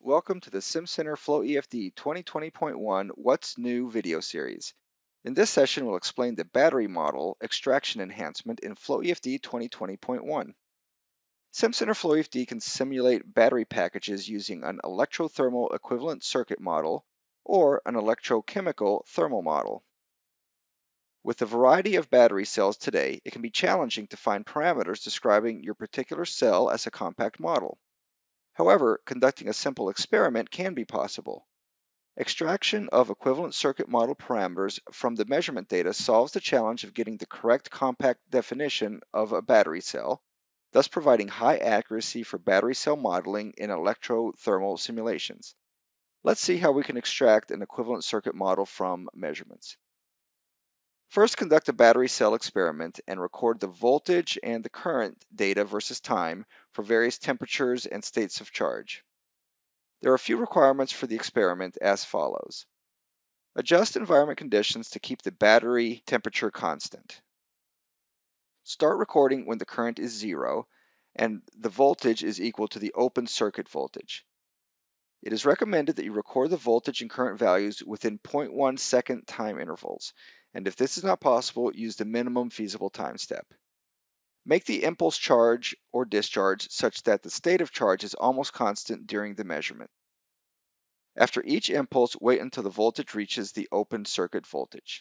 Welcome to the Simcenter FLOEFD 2020.1 What's New video series. In this session, we'll explain the battery model extraction enhancement in FLOEFD 2020.1. Simcenter FLOEFD can simulate battery packages using an electrothermal equivalent circuit model or an electrochemical thermal model. With the variety of battery cells today, it can be challenging to find parameters describing your particular cell as a compact model. However, conducting a simple experiment can be possible. Extraction of equivalent circuit model parameters from the measurement data solves the challenge of getting the correct compact definition of a battery cell, thus providing high accuracy for battery cell modeling in electrothermal simulations. Let's see how we can extract an equivalent circuit model from measurements. First, conduct a battery cell experiment and record the voltage and the current data versus time for various temperatures and states of charge. There are a few requirements for the experiment as follows. Adjust environment conditions to keep the battery temperature constant. Start recording when the current is 0 and the voltage is equal to the open circuit voltage. It is recommended that you record the voltage and current values within 0.1 second time intervals, and if this is not possible, use the minimum feasible time step. Make the impulse charge or discharge such that the state of charge is almost constant during the measurement. After each impulse, wait until the voltage reaches the open circuit voltage.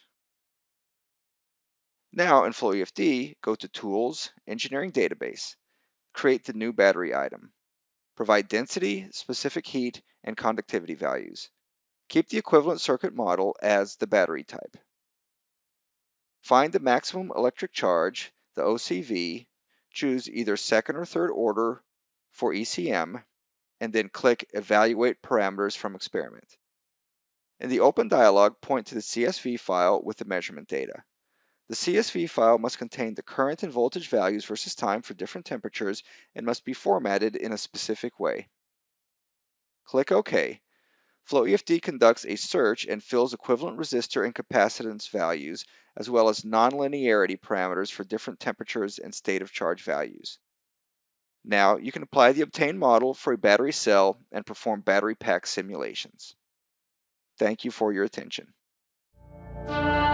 Now in FLOEFD, go to Tools, Engineering Database. Create the new battery item. Provide density, specific heat, and conductivity values. Keep the equivalent circuit model as the battery type. Find the maximum electric charge, the OCV, choose either second or third order for ECM, and then click Evaluate Parameters from Experiment. In the Open dialog, point to the CSV file with the measurement data. The CSV file must contain the current and voltage values versus time for different temperatures and must be formatted in a specific way. Click OK. FLOEFD conducts a search and fills equivalent resistor and capacitance values, as well as nonlinearity parameters for different temperatures and state of charge values. Now you can apply the obtained model for a battery cell and perform battery pack simulations. Thank you for your attention.